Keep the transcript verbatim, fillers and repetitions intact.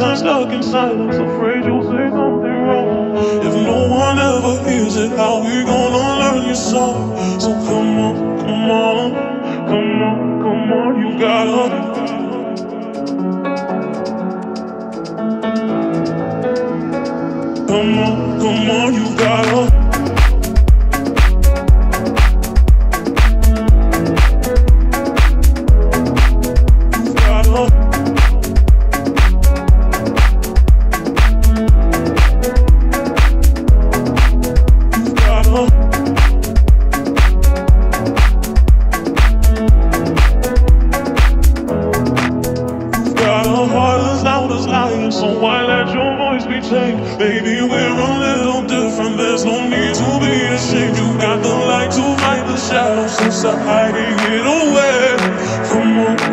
I'm stuck in silence, afraid you'll say something wrong. If no one ever hears it, how we gonna learn your song? So come on, come on, come on, come on, you gotta. Come on, come on, you gotta. So why let your voice be tamed? Baby, we're a little different. There's no need to be ashamed. You got the light to fight the shadows, so stop hiding it away. Come on.